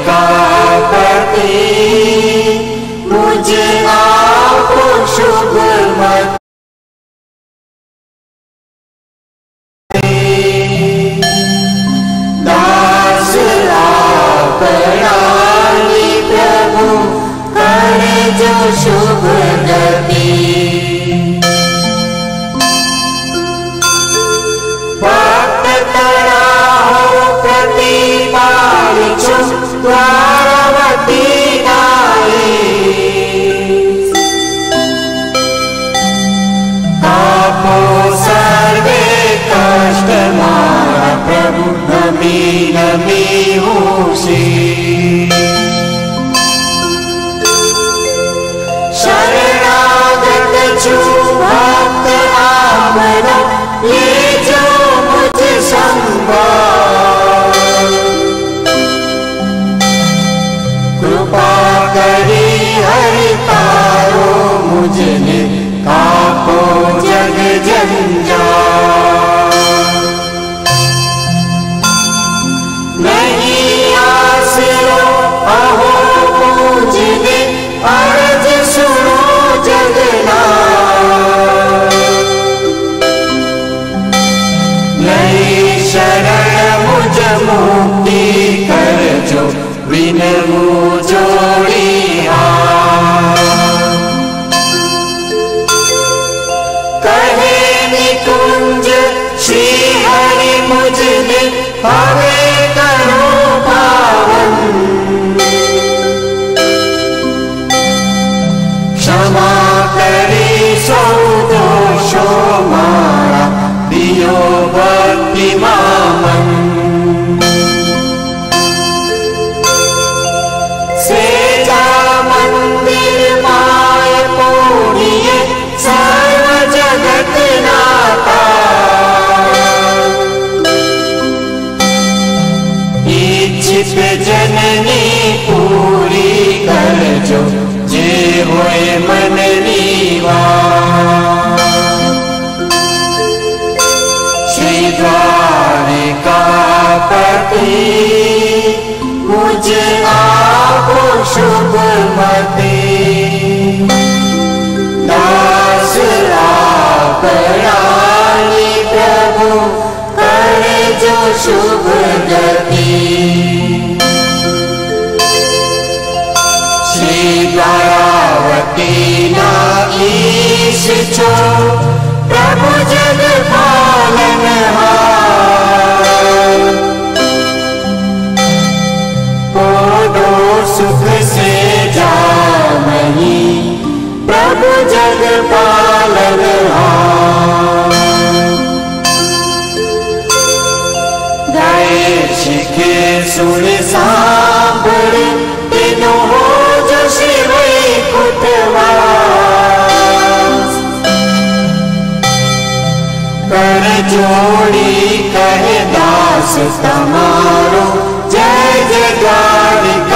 का पति मुझे आप शुभ मत दास आपरानी प्रभु करे जो शुभ गति भक्त तराहो प्रतिपालिचु द्वारवती गाये तापो सर्वे कष्ट मारा प्रभु नमी नमी होशी शरणागत छु भक्त आमना ले जो मुझ संभाल कृपा करी हरि तारो मुझने कापो जग जंजाल नहीं आसरो अहो मुझने अर्ज सुनो जगन्नाथ नहीं शरण मुझ मुक्ति कर जो बिन जोड़ी कहे निकुंज श्री हरि मुझने हवे करो पावन क्षमा करी सौ दोषो मारा दियो भक्ति मामन सेजा मंदिर माय पूर्णिये सर्व जगत नाता इच्छित जननी पूरी कर जो जे होए मन नीवा श्री द्वारिका पति मुझे आप शुभ मति दास आपरानी प्रभु करे जो शुभ गति श्री द्वारावती नाईश छो प्रभु जग पालनहार पोदो सुख से जामही प्रभु जग पालनहार गाए शिखे सुन सांभळे तेनो हो जो शिव कुटवास कर जोड़ी कहे दास तमारो जय जय द्वारिका